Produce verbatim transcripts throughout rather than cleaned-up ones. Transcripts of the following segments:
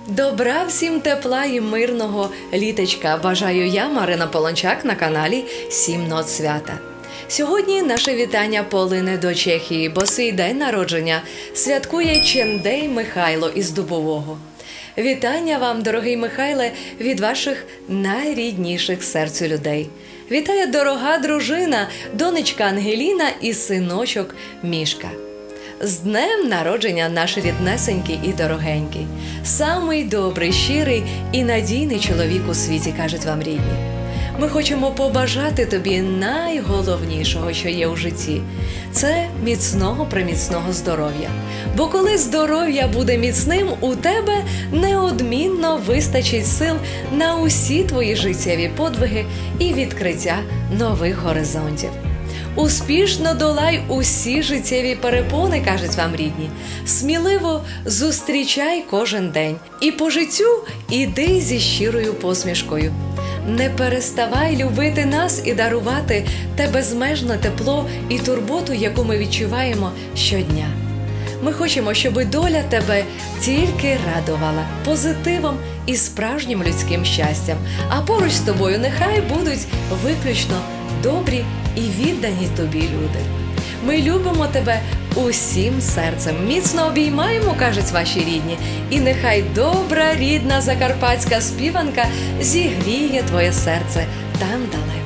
Добра всім тепла і мирного літочка бажаю я, Марина Полончак, на каналі «Сім нот свята». Сьогодні наше вітання полине до Чехії, бо свій день народження святкує Чендей Михайло із Дубового. Вітання вам, дорогий Михайле, від ваших найрідніших серцю людей. Вітає дорога дружина, донечка Ангеліна і синочок Мішка. З днем народження наш ріднесенький і дорогенький. Самий добрий, щирий і надійний чоловік у світі, кажуть вам рідні. Ми хочемо побажати тобі найголовнішого, що є у житті. Це міцного-приміцного здоров'я. Бо коли здоров'я буде міцним, у тебе неодмінно вистачить сил на усі твої життєві подвиги і відкриття нових горизонтів. Успішно долай усі життєві перепони, кажуть вам рідні. Сміливо зустрічай кожен день. І по життю іди зі щирою посмішкою. Не переставай любити нас і дарувати те безмежне тепло і турботу, яку ми відчуваємо щодня. Ми хочемо, щоб доля тебе тільки радувала позитивом і справжнім людським щастям. А поруч з тобою нехай будуть виключно добрі і віддані тобі люди. Ми любимо тебе усім серцем. Міцно обіймаємо, кажуть ваші рідні. І нехай добра, рідна закарпатська співанка зігріє твоє серце там далеко.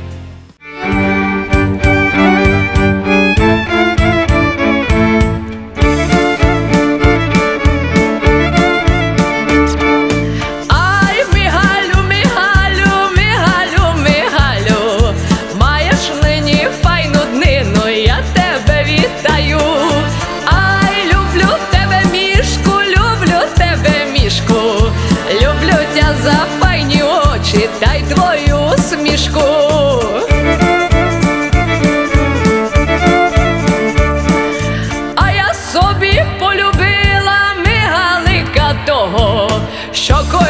За файні очі та й твою усмішку. А я собі полюбила Мигалика того, що